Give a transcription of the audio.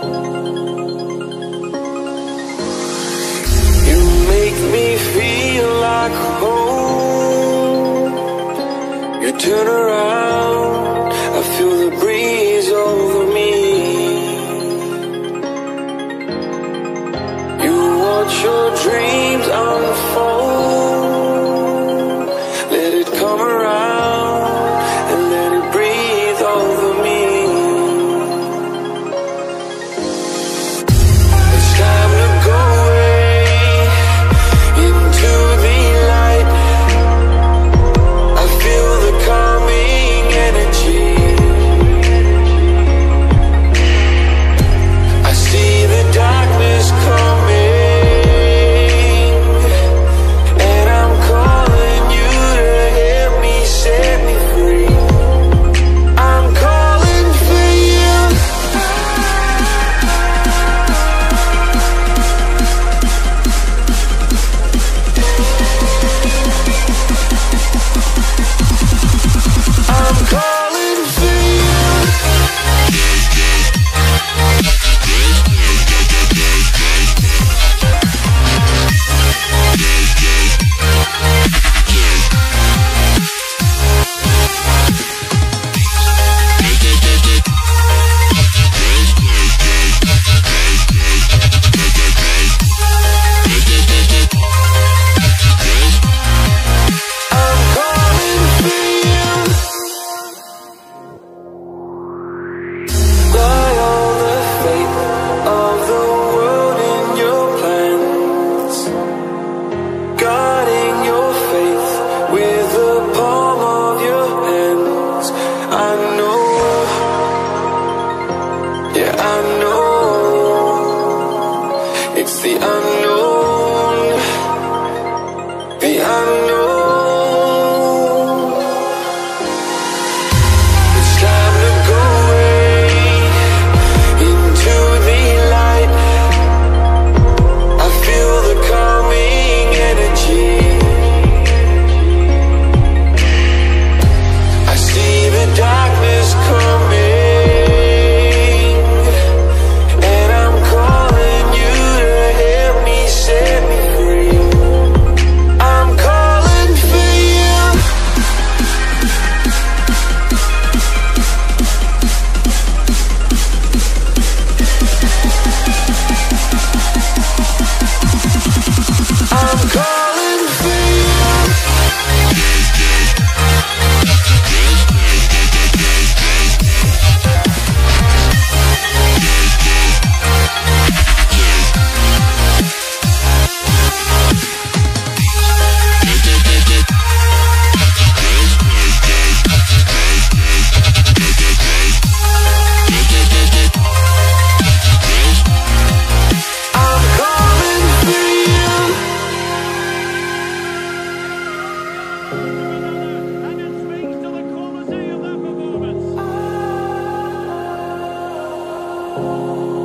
You make me feel like home. You turn around, I feel the breeze over me. You watch your dreams unfold. Let it come around and let it breathe over me. It's time to go away into the light. I feel the calming energy. I see the darkness coming, and I'm calling you to help me set me free. I'm calling for you. I'm calling for you. I'm calling for you. By all the fate of the world in your plans, guarding your faith with the palm of your hands. I know, yeah, I know. It's the unknown, the unknown. It's time to go away into the light. I feel the calming energy. I see the darkness coming, and I'm calling you to help me set me free. I'm calling for you. I'm calling for you. I'm calling for you. And it speaks to the quality of that performance.